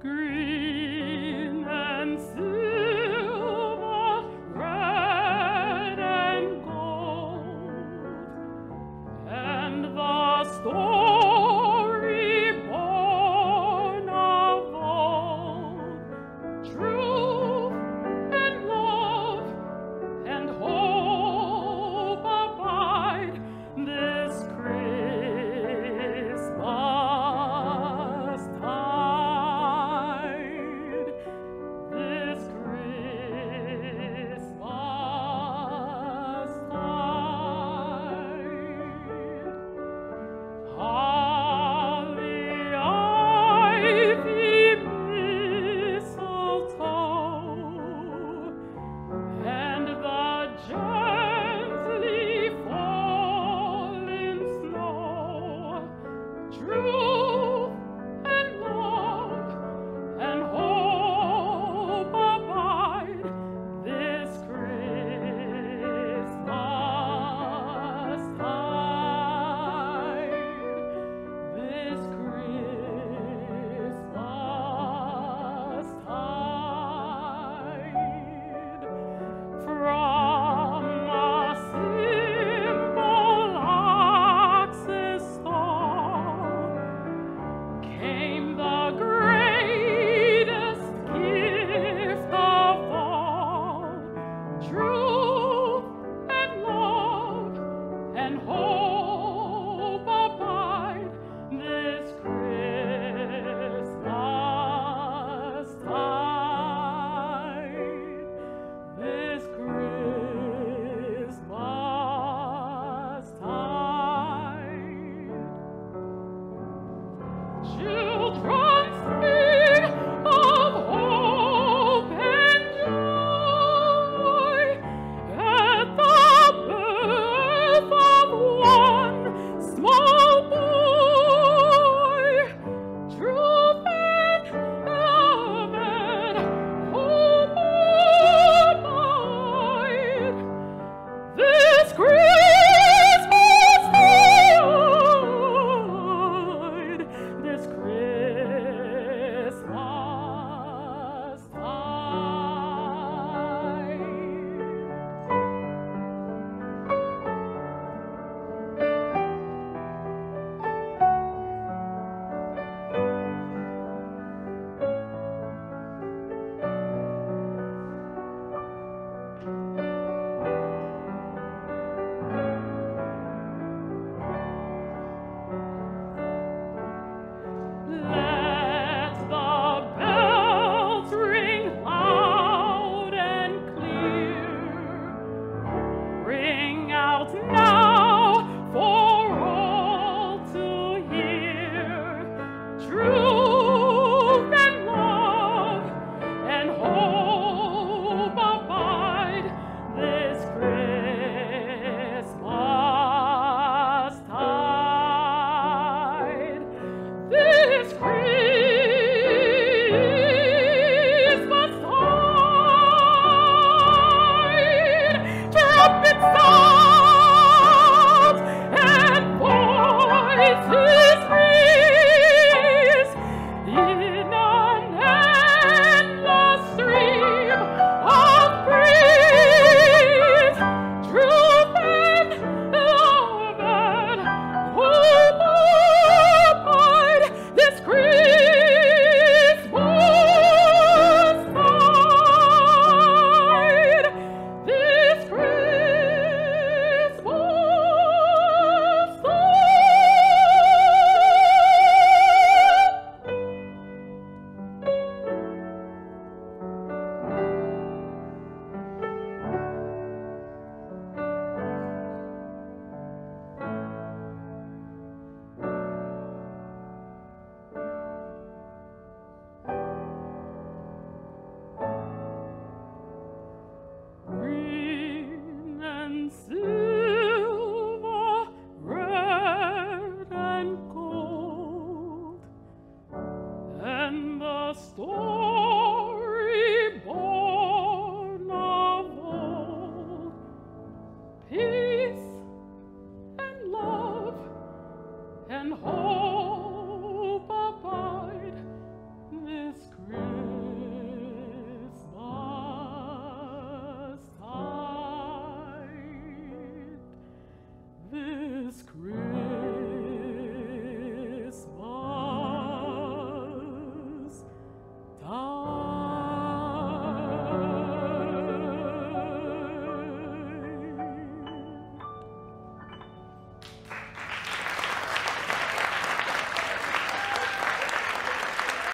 green and silver, red and gold, and the story born of old, truth and love and hope abide this Christmastide, this Christmastide. Holly, ivy, mistletoe, and the gently falling snow, truth and love and hope abide this Christmastide, this Christmastide. From a simple ox's stall came the greatest gift of all, truth and love and hope abide this Christmastide, this Christmastide. Children sing of hope and joy at the birth of one small boy. Truth and love and hope abide this Christmastide, this Let the bells ring loud and clear, ring out now for all to hear, truth and love and hope abide this Christmastide, this Christmastide. Trumpets sound and voices raise in an endless stream of praise, truth and love and hope abide this Christmastide, this green and silver, red and gold, and the story born of old, peace and love and hope.